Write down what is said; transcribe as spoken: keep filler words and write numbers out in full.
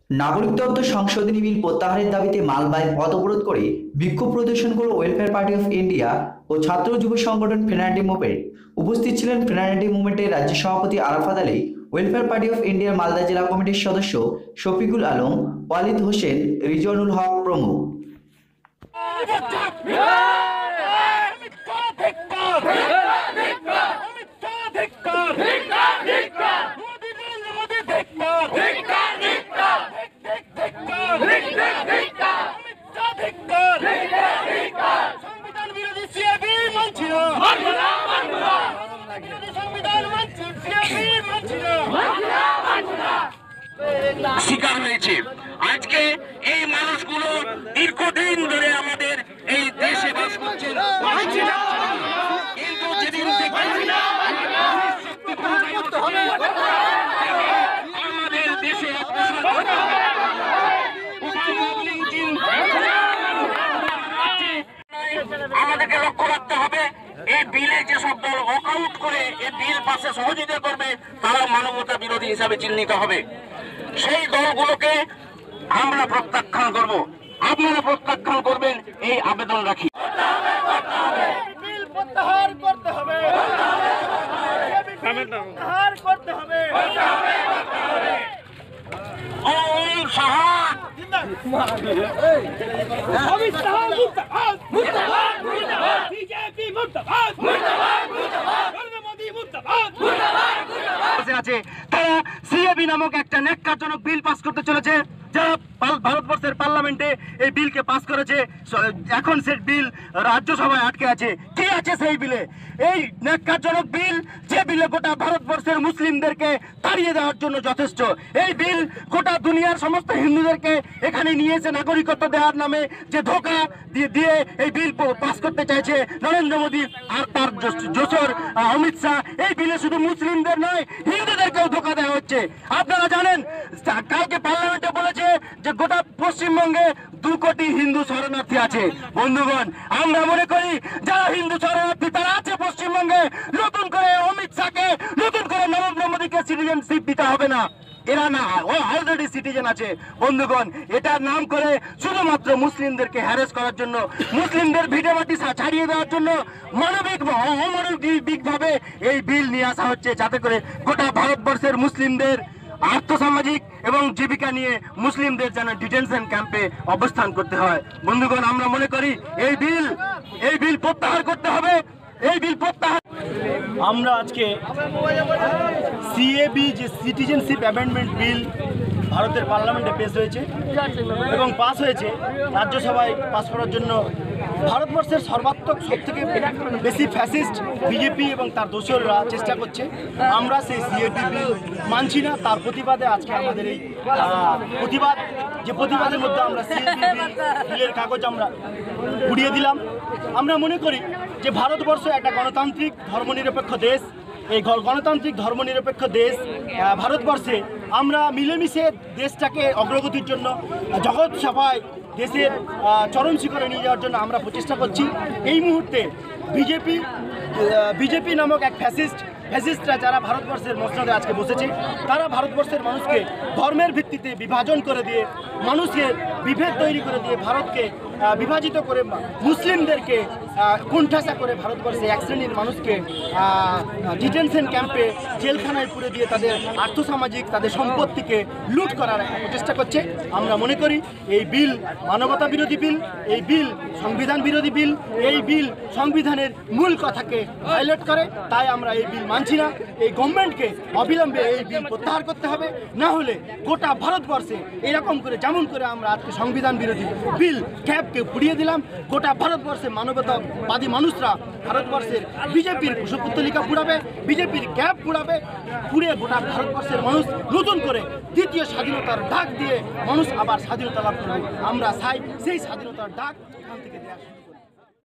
নাগরিকত্ব সংশোধনী বিল প্রত্যাহারের দাবিতে মালদায় পথ অবরোধ করে বিক্ষোভ প্রদর্শন করল ওয়েলফেয়ার পার্টি অফ ইন্ডিয়া ও ছাত্র যুব সংগঠন ফ্রেনার্ডি মুভমেন্ট। উপস্থিত ছিলেন ফ্রেনার্ডি মুভমেন্টের রাজ্য সভাপতি Arafat Ali, welfare party of ইন্ডিয়ার মালদা জেলা কমিটির সদস্য শফিকুল আলম, ওয়ালিদ হোসেন, রিজওয়ানুল হক প্রমুখ। শিকার হয়েছে। আজকে এই মানুষগুলো দীর্ঘদিন ধরে আমাদের এই দেশে বাস করছে, কিন্তু যেদিন আমাদের দেশে আমাদেরকে লক্ষ্য রাখতে হবে, এই বিলে যেসব দল ওয়াকআউট করে এই বিল পাশে সহযোগিতা করবে তারা মানবতা বিরোধী হিসাবে চিহ্নিত হবে। সেই দলগুলোকে আমরা প্রত্যাখ্যান করব, আপনারা প্রত্যাখ্যান করবেন এই আবেদন রাখি। আছে তারা সিএবি নামক একটা ন্যাক্কারজনক বিল পাস করতে চলেছে, যারা ভারতবর্ষের পার্লামেন্টে এই বিলকে পাস করেছে। এখন সেই বিল রাজ্যসভায় আটকে আছে। কি আছে সেই বিলে? এই ন্যাক্কারজনক বিল, যে বিলে গোটা ভারতবর্ষের মুসলিমদেরকে তাড়িয়ে দেওয়ার জন্য যথেষ্ট। এই বিল গোটা দুনিয়ার সমস্ত হিন্দুদেরকে এখানে নিয়ে এসে নাগরিকত্ব দেওয়ার নামে যে ধোঁকা দিয়ে দিয়ে এই বিল পাস করতে চাইছে নরেন্দ্র মোদী আর তার জোসর অমিত শাহ। এই বিলে শুধু মুসলিমদের নয়, হিন্দুদেরকেও ধোঁকা দেওয়া হচ্ছে। আপনারা জানেন কালকে পার্লামেন্টে বলেছে যে গোটা পশ্চিমবঙ্গে দু কোটি হিন্দু শরণার্থী আছে। বন্ধুগণ, আমরা মনে করি যারা হিন্দু শরণার্থী তারা আছে পশ্চিমবঙ্গে, নতুন করে অমিত শাহকে, নতুন করে নরেন্দ্র মোদীকে সিটিজেনশিপ দিতে হবে না। এরা না অলরেডি সিটিজেন আছে। বন্ধুগণ, এটার নাম করে শুধুমাত্র মুসলিমদেরকে হ্যারাস করার জন্য, মুসলিমদের ভিটে মাটি ছাড়িয়ে দেওয়ার জন্য মানবিক অমানবিক ভাবে এই বিল নিয়ে আসা হচ্ছে, যাতে করে গোটা ভারতবর্ষের মুসলিমদের আর্থসামাজিক এবং জীবিকা নিয়ে মুসলিমদের যেন ডিটেনশন ক্যাম্পে অবস্থান করতে হয়। বন্ধুগণ, আমরা মনে করি এই বিল এই বিল প্রত্যাহার করতে হবে। এই বিল প্রত্যাহার আমরা আজকে সিএবি যে সিটিজেনশিপ অ্যামেন্ডমেন্ট বিল ভারতের পার্লামেন্টে পেশ হয়েছে এবং পাস হয়েছে, রাজ্যসভায় পাস করার জন্য ভারতবর্ষের সর্বাত্মক সবথেকে বেশি ফ্যাসিস্ট বিজেপি এবং তার দোসররা চেষ্টা করছে। আমরা সেই সিএবি বিল মানছি না। তার প্রতিবাদে আজকে আমাদের এই প্রতিবাদ, যে প্রতিবাদের মধ্যে আমরা সিএবি বিলের কাগজ আমরা উড়িয়ে দিলাম। আমরা মনে করি যে ভারতবর্ষ একটা গণতান্ত্রিক ধর্মনিরপেক্ষ দেশ। এই গণতান্ত্রিক ধর্মনিরপেক্ষ দেশ ভারতবর্ষে আমরা মিলেমিশে দেশটাকে অগ্রগতির জন্য জগৎ সভায় দেশের চরম শিখরে নিয়ে যাওয়ার জন্য আমরা প্রচেষ্টা করছি। এই মুহূর্তে বিজেপি বিজেপি নামক এক ফ্যাসিস্ট ফ্যাসিস্টরা যারা ভারতবর্ষের মসনদে আজকে বসেছে, তারা ভারতবর্ষের মানুষকে ধর্মের ভিত্তিতে বিভাজন করে দিয়ে, মানুষের বিভেদ তৈরি করে দিয়ে, ভারতকে বিভাজিত করে, মুসলিমদেরকে কোণঠাসা করে ভারতবর্ষে এক শ্রেণীর মানুষকে ডিটেনশন ক্যাম্পে জেলখানায় পুরে দিয়ে তাদের আর্থসামাজিক তাদের সম্পত্তিকে লুট করার একটা প্রচেষ্টা করছে। আমরা মনে করি এই বিল মানবতা বিরোধী বিল, এই বিল সংবিধান বিরোধী বিল, এই বিল সংবিধানের মূল কথাকে ভায়োলেট করে। তাই আমরা এই বিল মানছি না। এই গভর্নমেন্টকে অবিলম্বে এই বিল প্রত্যাহার করতে হবে, না হলে গোটা ভারতবর্ষে এরকম করে যেমন করে আমরা আজকে সংবিধান বিরোধী বিল ক্যাবকে পুড়িয়ে দিলাম, গোটা ভারতবর্ষে মানবতাবাদী মানুষরা ভারতবর্ষের বিজেপির কুশপুত্তলিকা পুড়াবে, বিজেপির ক্যাব পুড়াবে, পুড়ে গোটা ভারতবর্ষের মানুষ নতুন করে দ্বিতীয় স্বাধীনতার ডাক দিয়ে মানুষ আবার স্বাধীনতা লাভ করবে। আমরা চাই সেই স্বাধীনতার ডাক এখান থেকে দেওয়া।